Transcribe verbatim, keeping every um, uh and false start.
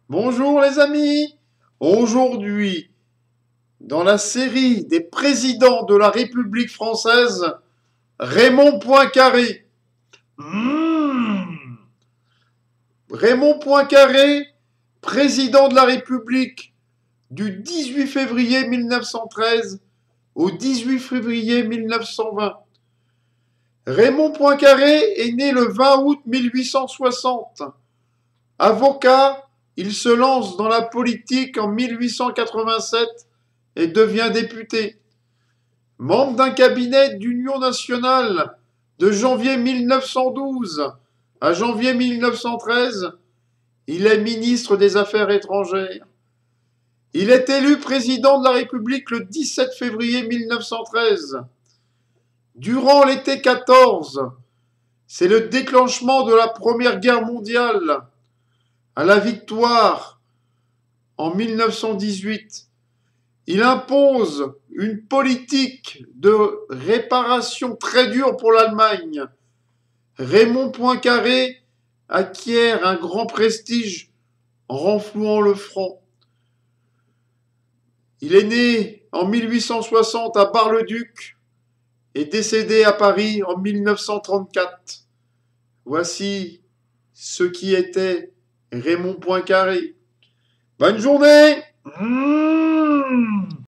Bonjour les amis. Aujourd'hui, dans la série des présidents de la République française, Raymond Poincaré. Mmh. Raymond Poincaré, président de la République du dix-huit février mille neuf cent treize au dix-huit février mille neuf cent vingt. Raymond Poincaré est né le vingt août mille huit cent soixante. Avocat, il se lance dans la politique en mille huit cent quatre-vingt-sept et devient député. Membre d'un cabinet d'Union nationale de janvier mille neuf cent douze à janvier mille neuf cent treize, il est ministre des Affaires étrangères. Il est élu président de la République le dix-sept février mille neuf cent treize. Durant l'été quatorze, c'est le déclenchement de la Première Guerre mondiale. À la victoire en mille neuf cent dix-huit, il impose une politique de réparation très dure pour l'Allemagne. Raymond Poincaré acquiert un grand prestige en renflouant le front. Il est né en mille huit cent soixante à Bar-le-Duc et décédé à Paris en mille neuf cent trente-quatre. Voici ce qui était Raymond Poincaré. Bonne journée. Mmh.